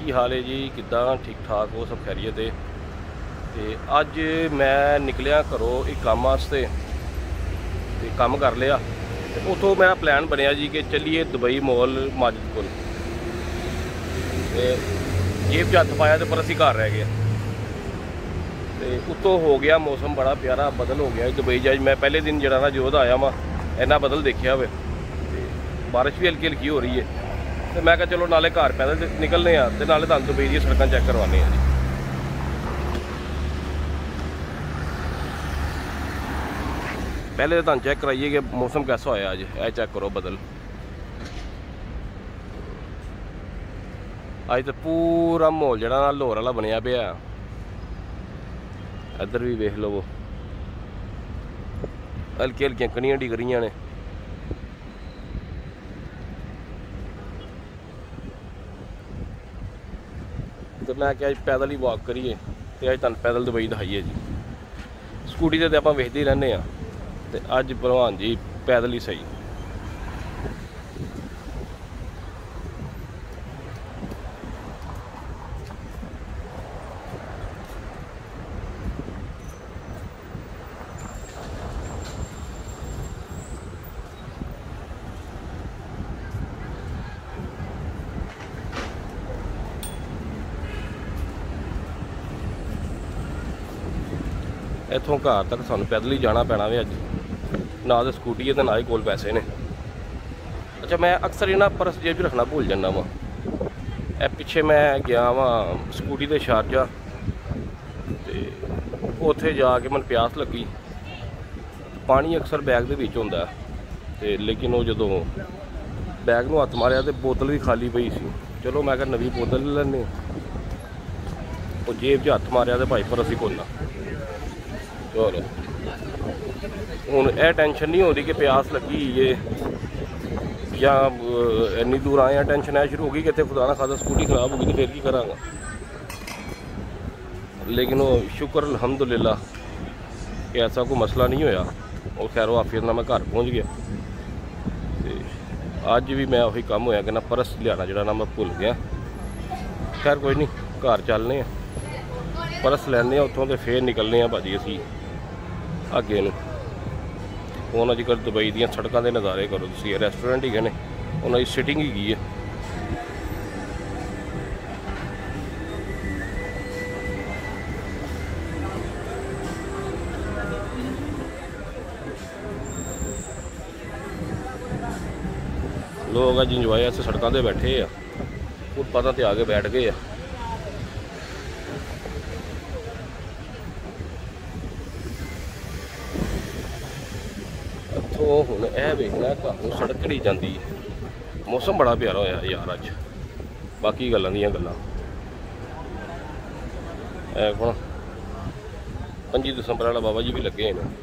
ਕੀ ਹਾਲ ਹੈ ਜੀ? ਕਿੱਦਾਂ? ਠੀਕ ਠਾਕ ਹੋ? ਸਭ ਖੈਰੀਅਤ ਹੈ? ਤੇ ਅੱਜ ਮੈਂ ਨਿਕਲਿਆ ਘਰੋਂ ਇੱਕ ਕੰਮ ਵਾਸਤੇ ਤੇ ਕੰਮ ਕਰ ਲਿਆ ਤੇ ਉੱਥੋਂ ਮੇਰਾ ਪਲਾਨ ਬਣਿਆ ਜੀ ਕਿ ਚੱਲੀਏ ਦੁਬਈ ਮਾਲ ਮਾਜਦ ਕੋਲ। ਤੇ ਜੇਬ 'ਚ ਹੱਥ ਪਾਇਆ ਤੇ ਪਰ ਅਸੀਂ ਘਰ ਰਹਿ ਗਏ ਤੇ ਉੱਤੋਂ ਹੋ ਗਿਆ ਮੌਸਮ ਬੜਾ ਪਿਆਰਾ ਬਦਲ ਹੋ ਗਿਆ ਦੁਬਈ ਜਾ। ਮੈਂ ਪਹਿਲੇ ਦਿਨ ਜਿਹੜਾ ਨਾ ਜੋਧ ਆਇਆ ਵਾਂ ਇੰਨਾ ਬਦਲ ਦੇਖਿਆ ਹੋਵੇ ਤੇ ਬਾਰਿਸ਼ ਵੀ ਹਲਕੀ ਹਲਕੀ ਹੋ ਰਹੀ ਹੈ ਤੇ ਮੈਂ ਕਿਹਾ ਚਲੋ ਨਾਲੇ ਘਰ ਪੈਦਲ ਨਿਕਲਨੇ ਆ ਤੇ ਨਾਲੇ ਤੁਹਾਨੂੰ ਦੁਬਈ ਦੀਆਂ ਸੜਕਾਂ ਚੈੱਕ ਕਰਵਾਉਂਦੇ ਆ ਜੀ। ਪਹਿਲੇ ਤਾਂ ਤੁਹਾਨੂੰ ਚੈੱਕ ਕਰਾਈਏ ਕਿ ਮੌਸਮ ਕੈਸਾ ਹੋਇਆ ਅੱਜ। ਇਹ ਚੈੱਕ ਕਰੋ ਬਦਲ। ਅੱਜ ਤਾਂ ਪੂਰਾ ਮਾਹੌਲ ਜਿਹੜਾ ਨਾ ਲਾਹੌਰ ਵਾਲਾ ਬਣਿਆ ਪਿਆ। ਇੱਧਰ ਵੀ ਵੇਖ ਲਵੋ ਹਲਕੀ ਹਲਕੀਆਂ ਕਣੀਆਂ ਡਿੱਗ ਰਹੀਆਂ ਨੇ। ਤੇ ਮੈਂ ਕਿਹਾ ਅੱਜ ਪੈਦਲ ਹੀ ਵਾਕ ਕਰੀਏ ਤੇ ਅੱਜ ਤੁਹਾਨੂੰ ਪੈਦਲ ਦੁਬਈ ਦਿਖਾਈਏ ਜੀ। ਸਕੂਟੀ ਤੇ ਆਪਾਂ ਵੇਖਦੇ ਹੀ ਰਹਿੰਦੇ ਹਾਂ ਤੇ ਅੱਜ ਭਲਵਾਨ ਜੀ ਪੈਦਲ ਹੀ ਸਹੀ। ਇੱਥੋਂ ਘਰ ਤੱਕ ਸਾਨੂੰ ਪੈਦਲ ਹੀ ਜਾਣਾ ਪੈਣਾ ਵੇ ਅੱਜ। ਨਾ ਤਾਂ ਸਕੂਟੀ ਹੈ ਤੇ ਨਾ ਹੀ ਕੋਲ ਪੈਸੇ ਨੇ। ਅੱਛਾ, ਮੈਂ ਅਕਸਰ ਇਹ ਨਾ ਪਰਸ ਜੇਬ 'ਚ ਰੱਖਣਾ ਭੁੱਲ ਜਾਂਦਾ ਵਾਂ। ਇਹ ਪਿੱਛੇ ਮੈਂ ਗਿਆ ਵਾਂ ਸਕੂਟੀ 'ਤੇ ਸ਼ਾਰਜਾ ਤੇ ਉੱਥੇ ਜਾ ਕੇ ਮੈਨੂੰ ਪਿਆਸ ਲੱਗੀ। ਪਾਣੀ ਅਕਸਰ ਬੈਗ ਦੇ ਵਿੱਚ ਹੁੰਦਾ ਤੇ ਲੇਕਿਨ ਉਹ ਜਦੋਂ ਬੈਗ ਨੂੰ ਹੱਥ ਮਾਰਿਆ ਤੇ ਬੋਤਲ ਵੀ ਖਾਲੀ ਪਈ ਸੀ। ਚਲੋ ਮੈਂ ਕਿਹਾ ਨਵੀਂ ਬੋਤਲ ਲੈ ਲੈਂਦੇ। ਉਹ ਜੇਬ 'ਚ ਹੱਥ ਮਾਰਿਆ ਤੇ ਭਾਈ ਪਰਸ ਹੀ ਕੋਨਾ। ਚਲੋ ਹੁਣ ਇਹ ਟੈਨਸ਼ਨ ਨਹੀਂ ਹੋ ਰਹੀ ਕਿ ਪਿਆਸ ਲੱਗੀ ਏ ਜਾਂ ਇੰਨੀ ਦੂਰ ਆਏ ਆ। ਟੈਨਸ਼ਨ ਇਹ ਸ਼ੁਰੂ ਹੋ ਗਈ ਕਿ ਇੱਥੇ ਖੁਦਾ ਨਾ ਖਾਦਾ ਸਕੂਟੀ ਖਰਾਬ ਹੋ ਗਈ ਤੇ ਫਿਰ ਕੀ ਕਰਾਂਗਾ। ਲੇਕਿਨ ਉਹ ਸ਼ੁਕਰ ਅਲਹਮਦੁਲਿਲਾ ਕਿ ਐਸਾ ਕੋਈ ਮਸਲਾ ਨਹੀਂ ਹੋਇਆ। ਉਹ ਖੈਰੋ ਆਫੀਅਤ ਨਾਲ ਮੈਂ ਘਰ ਪਹੁੰਚ ਗਿਆ। ਤੇ ਅੱਜ ਵੀ ਮੈਂ ਉਹੀ ਕੰਮ ਹੋਇਆ ਕਿ ਨਾ ਪਰਸ ਲਿਆਉਣਾ ਜਿਹੜਾ ਨਾ ਮੈਂ ਭੁੱਲ ਗਿਆ। ਖੈਰ ਕੋਈ ਨਹੀਂ, ਘਰ ਚੱਲਦੇ ਆ, ਪਰਸ ਲੈਂਦੇ ਆ ਉੱਥੋਂ ਤੇ ਫਿਰ ਨਿਕਲਦੇ ਆ ਭਾਜੀ ਅਸੀਂ ਅੱਗੇ ਨੂੰ। ਹੁਣ ਅੱਜ ਕੱਲ੍ਹ ਦੁਬਈ ਦੀਆਂ ਸੜਕਾਂ ਦੇ ਨਜ਼ਾਰੇ ਕਰੋ ਤੁਸੀਂ। ਰੈਸਟੋਰੈਂਟ ਹੀ ਨੇ, ਉਹਨਾਂ ਦੀ ਸਿਟਿੰਗ ਹੈਗੀ ਹੈ। ਲੋਕ ਅੱਜ ਇੰਜੋਏ ਵਾਸਤੇ ਸੜਕਾਂ 'ਤੇ ਬੈਠੇ ਆ, ਫੁੱਟਪਾਥਾਂ 'ਤੇ ਆ ਕੇ ਬੈਠ ਗਏ ਆ। ਇੱਥੋਂ ਹੁਣ ਇਹ ਵੇਖਣਾ ਘਰ ਨੂੰ ਸੜਕ ਕਿਹੜੀ ਜਾਂਦੀ ਹੈ। ਮੌਸਮ ਬੜਾ ਪਿਆਰਾ ਹੋਇਆ ਯਾਰ ਅੱਜ। ਬਾਕੀ ਗੱਲਾਂ ਦੀਆਂ ਗੱਲਾਂ। ਇਹ ਹੁਣ 25 ਦਸੰਬਰ ਵਾਲਾ ਬਾਬਾ ਜੀ ਵੀ ਲੱਗੇ ਨੇ।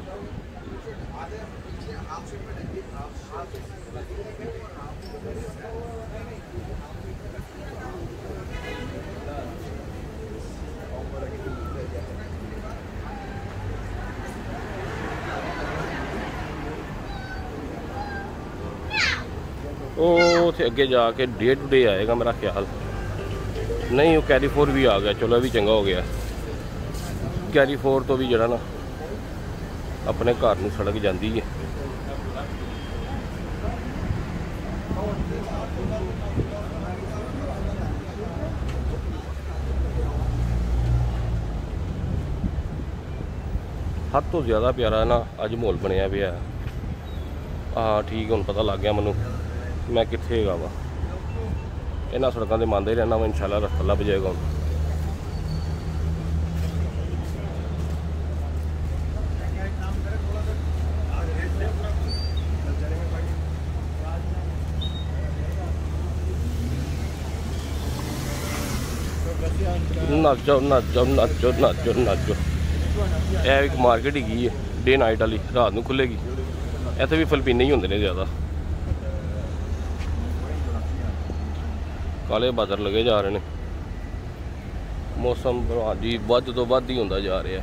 ਉਹ ਉੱਥੇ ਅੱਗੇ ਜਾ ਕੇ ਡੇ ਟੂ ਡੇ ਆਏਗਾ ਮੇਰਾ ਖਿਆਲ। ਨਹੀਂ, ਉਹ ਕੈਲੀਫੋਰ ਵੀ ਆ ਗਿਆ। ਚਲੋ ਇਹ ਵੀ ਚੰਗਾ ਹੋ ਗਿਆ। ਕੈਲੀਫੋਰ ਤੋਂ ਵੀ ਜਿਹੜਾ ਨਾ ਆਪਣੇ ਘਰ ਨੂੰ ਸੜਕ ਜਾਂਦੀ ਹੈ। ਹੱਦ ਤੋਂ ਜ਼ਿਆਦਾ ਪਿਆਰਾ ਨਾ ਅੱਜ ਮਾਹੌਲ ਬਣਿਆ ਪਿਆ। ਹਾਂ ਠੀਕ, ਹੁਣ ਪਤਾ ਲੱਗ ਗਿਆ ਮੈਨੂੰ ਮੈਂ ਕਿੱਥੇ ਹੈਗਾ ਵਾ। ਇਹਨਾਂ ਸੜਕਾਂ 'ਤੇ ਮੰਨਦਾ ਹੀ ਰਹਿਣਾ ਵਾ। ਇਨਸ਼ਾਅੱਲਾ ਰਸਤਾ ਲੱਭ ਜਾਏਗਾ ਹੁਣ। Nacho nacho nacho nacho nacho. ਇਹ ਇੱਕ ਮਾਰਕੀਟ ਹੈਗੀ ਹੈ ਡੇ ਨਾਈਟ ਵਾਲੀ, ਰਾਤ ਨੂੰ ਖੁੱਲ੍ਹੇਗੀ। ਇੱਥੇ ਵੀ ਫਿਲਪੀਨੇ ਹੀ ਹੁੰਦੇ ਨੇ ਜ਼ਿਆਦਾ। ਕਾਲੇ ਬਾਦਲ ਲੱਗੇ ਜਾ ਰਹੇ ਨੇ। ਮੌਸਮ ਜੀ ਵੱਧ ਤੋਂ ਵੱਧ ਹੀ ਹੁੰਦਾ ਜਾ ਰਿਹਾ।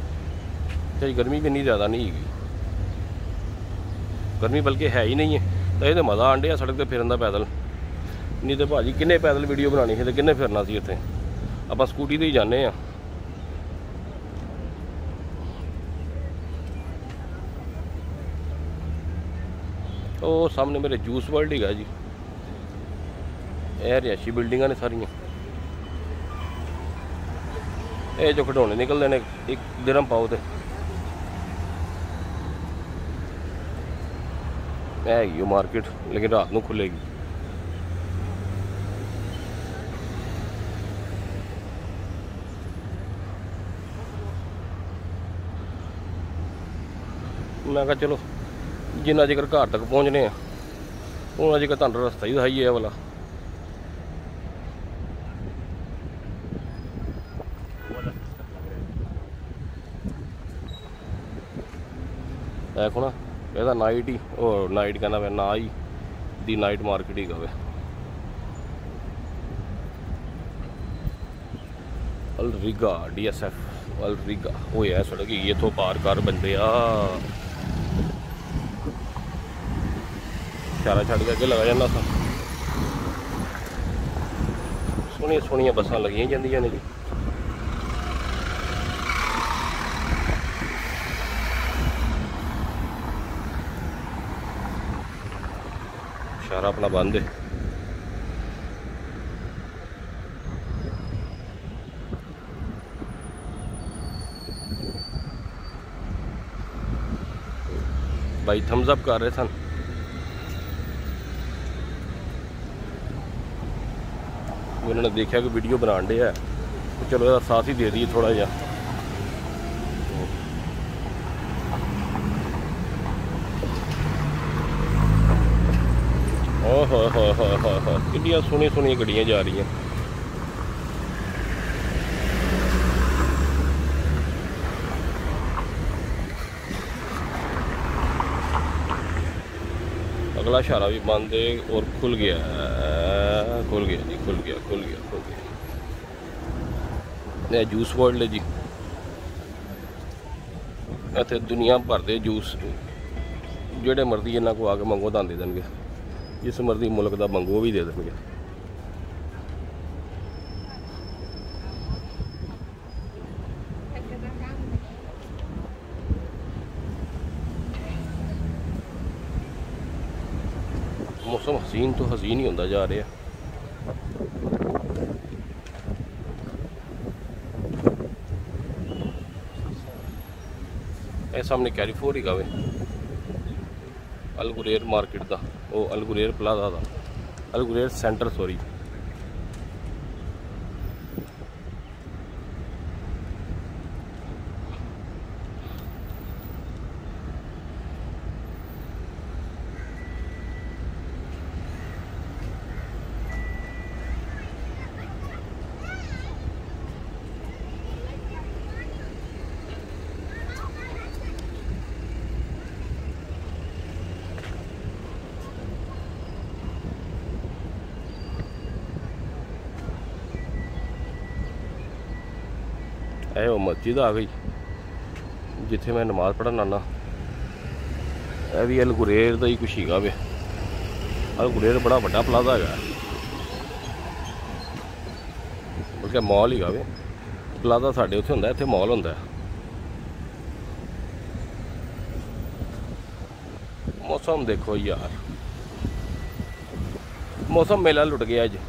ਤੇ ਗਰਮੀ ਵੀ ਇੰਨੀ ਜ਼ਿਆਦਾ ਨਹੀਂ ਹੈਗੀ। गर्मी बल्कि है ही नहीं है। तो ये मज़ा आंडिया सड़क पर फिरन का पैदल। नहीं तो भाजी किन्ने पैदल वीडियो बनानी थी तो किन्ने फिरना सी इत्थे। आप स्कूटी ते ही जाने आ। तो सामने मेरे जूस वर्ल्ड ही जी। यह रिहायशी बिल्डिंगां ने सारियां। ये जो खिडौने निकलते हैं 1 दिरहम पाओ तो है मार्केट, लेकिन रात को खुलेगी। मैं कहा चलो जिन्ना जिकर घर तक पहुँचने उन्ना जिकर तुहानू रस्ता ही दिखाइए वाला। देखो ना यदा नाइट ही और नाइट कहना मैं ना ही दी नाइट मार्केट ही गवे। अलरीगा DSF अलरीगा वो है सड़क ही इतों पार कर बंदे इशारा छड़ के अगे लगा जाना था। सोहनिया सोहनिया बसां लगियां जांदियां ने जी। इशारा अपना बंद है। भाई थम्स अप कर रहे सन। उन्होंने देखा कि वीडियो बना डे है तो चलो इसका साथ ही दे दिए थोड़ा जा। ओहो कितनी सोहनी सोहनी गड्डियां जा रही हैं। अगला इशारा भी बंद है और खुल गया जी, खुल गया। यह जूस वर्ल्ड है जी। इतने दुनिया भर के जूस जेड़े मर्जी इन्हों को आके मंगो तो दे देंगे। जिस मर्जी मुल्क का मंगो भी दे देंगे। मौसम हसीन तो हसीन ही होता जा रहा है। ये सामने कैरीफोर ही गावे अल गुरेर मार्केट का, वो अल गुरेर प्लाजा का, अल गुरेर सेंटर सॉरी। ਇਹ ਉਹ मस्जिद आ गई जिथे मैं नमाज पढ़न आना। यह भी अल गुरेर का ही कुछ है वे। अल गुरेर बड़ा बड़ा प्लाजा है, बल्कि मॉल ही वे। प्लाजा साढ़े उत्थे होंदा, इत्थे मॉल होंदा। मौसम देखो यार, मौसम मेला लुट गया अज।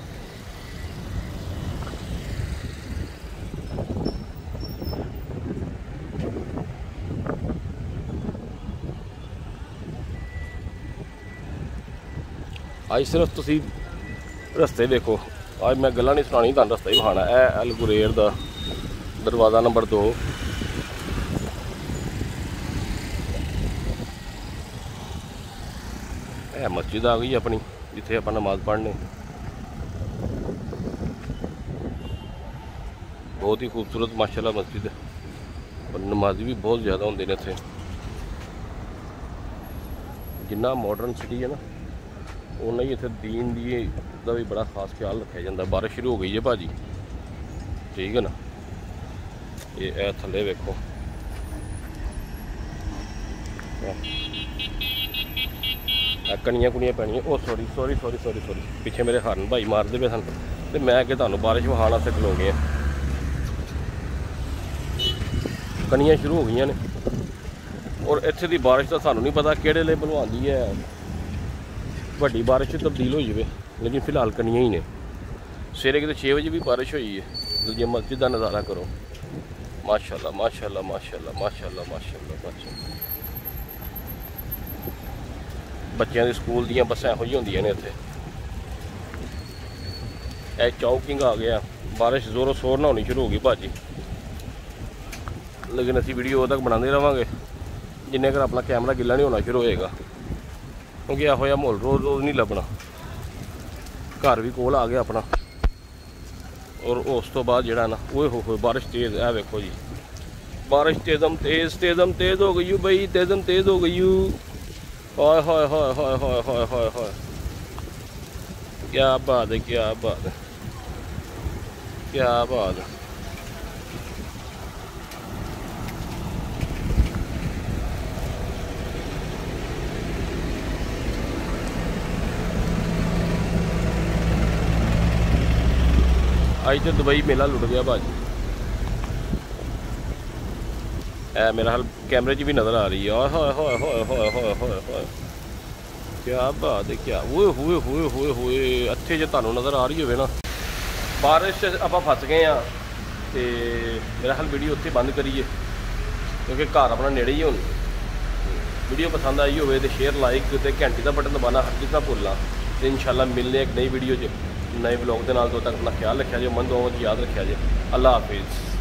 अज सिर्फ तुसी रस्ते देखो, अज मैं गल्लां नहीं सुनानी, तुहानू रस्ता ही विखाना। है अल गुरेर दा दरवाज़ा नंबर 2। है मस्जिद आ गई अपनी जिथे आप नमाज पढ़ने। बहुत ही खूबसूरत माशाल्लाह मस्जिद है और नमाजी भी बहुत ज़्यादा होंगे ने इत्थे। जिन्ना मॉडर्न सिटी है ना उन्ना ही इत्थे दीन का भी बड़ा खास ख्याल रखा जाता। बारिश शुरू हो गई है भाजी, ठीक है ना। ये थले वेखो, कनियां कुनियां पैनियां। ओ sorry sorry sorry sorry sorry, पिछे मेरे हारन भाई मारते पे सन ते मैं अगे तुहानूं बारिश विखाण वास्ते खलो गया। कनियां शुरू हो गई ने और इत्थे दी बारिश का सानूं नहीं पता किहड़े वेले भलवांदी है, वड्डी बारिश च तब्दील हो जाए, लेकिन फिलहाल कनियां ही ने। सवेरे किते 6 बजे भी बारिश हुई है। दूजी मस्जिद का नज़ारा करो, माशाअल्लाह माशाअल्लाह माशाअल्लाह माशाअल्लाह माशाअल्लाह माशाअल्लाह। बच्चों के स्कूल दी बसां इहो जिहियां होंदियां ने इत्थे। ए चौकिंग आ गया, बारिश जोरों शोर ना होनी शुरू हो गई भाजी, लेकिन असीं वीडियो उद तक बनाते रहांगे जिन्ने अगर अपना कैमरा गिला नहीं होना शुरू होएगा, क्योंकि इहो जिहा माहौल रोज़ रोज़ नहीं लभना। घर भी कोल आ गया अपना, और उस तो बाद जिहड़ा ना ओए हो बारिश तेज़ है। वेखो जी बारिश तेज़म तेज़ हो गई बई, तेज़म तेज़ हो गई। हाय हाय हाय हाय हाय हाय हाय हाय, क्या बात है क्या बात है क्या बात है। अज तो दुबई मेला लुट गया भाजी। मेरा हाल कैमरे च भी नज़र आ रही है। हाय हाय हाय हाय हाय हाय हाय हाय, क्या बात है क्या हुए हुए हुए हुए हुए। अच्छे जो तुहानूं नज़र आ रही होवे ना बारिश आप फस गए हैं, तो मेरा हाल वीडियो उत्थे बंद करिए, क्योंकि घर अपना नेड़े ही हुण। वीडियो पसंद आई होवे तो शेयर लाइक तो घंटी का बटन दबाना हर ना भुलना। तो इंशाल्लाह मिलने एक नई वीडियो नए ब्लॉग के नाल। तो तक अपना ख्याल रखा जे, मन दुआओं याद रखा जे। अल्लाह हाफिज़।